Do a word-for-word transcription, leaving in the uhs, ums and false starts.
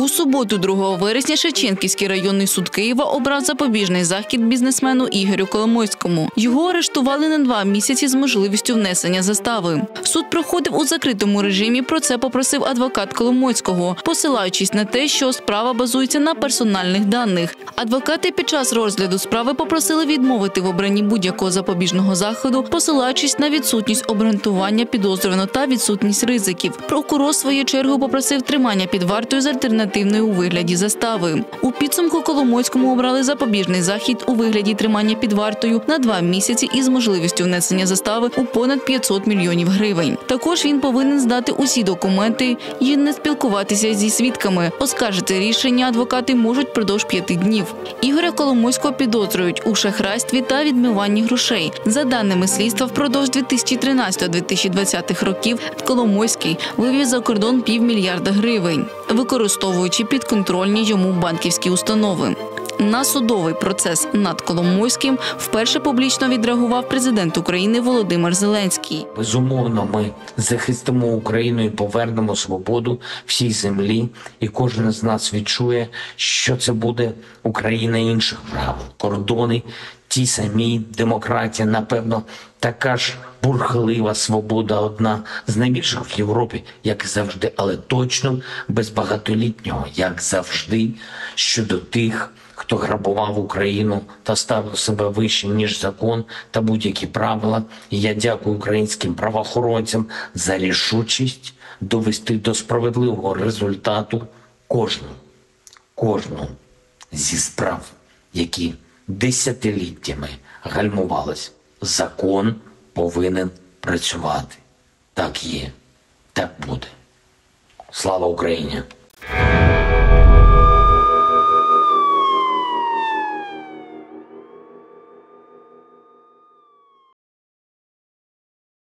У суботу, другого вересня, Шевченківський районний суд Києва обрав запобіжний захід бізнесмену Ігорю Коломойському. Його арештували на два місяці з можливістю внесення застави. Суд проходив у закритому режимі, про це попросив адвокат Коломойського, посилаючись на те, що справа базується на персональних даних. Адвокати під час розгляду справи попросили відмовити в обранні будь-якого запобіжного заходу, посилаючись на відсутність обґрунтування підозрюваного та відсутність ризиків. Прокурор, в свою чергу, попросив тримання під вартою з альтернативною у вигляді застави. У підсумку Коломойському обрали запобіжний захід у вигляді тримання під вартою на два місяці із можливістю внесення застави у понад п'ятсот мільйонів гривень. Також він повинен здати усі документи і не спілкуватися зі свідками. Оскаржити рішення адвокати можуть впродовж п'яти днів. Ігоря Коломойського підозрюють у шахрайстві та відмиванні грошей. За даними слідства, впродовж дві тисячі тринадцятого - дві тисячі двадцятого років Коломойський вивів за кордон півмільярда гривень, використовуючи підконтрольні йому банківські установи. На судовий процес над Коломойським вперше публічно відреагував президент України Володимир Зеленський. Безумовно, ми захистимо Україну і повернемо свободу всій землі. І кожен з нас відчує, що це буде Україна інших прав, кордони ті самі, демократія, напевно, така ж бурхлива свобода, одна з найбільших в Європі, як і завжди, але точно без багатолітнього, як завжди, щодо тих, хто грабував Україну та ставив себе вище, ніж закон та будь-які правила. І я дякую українським правоохоронцям за рішучість довести до справедливого результату кожну, кожну зі справ, які десятиліттями гальмувались. Закон повинен працювати. Так є, так буде. Слава Україні!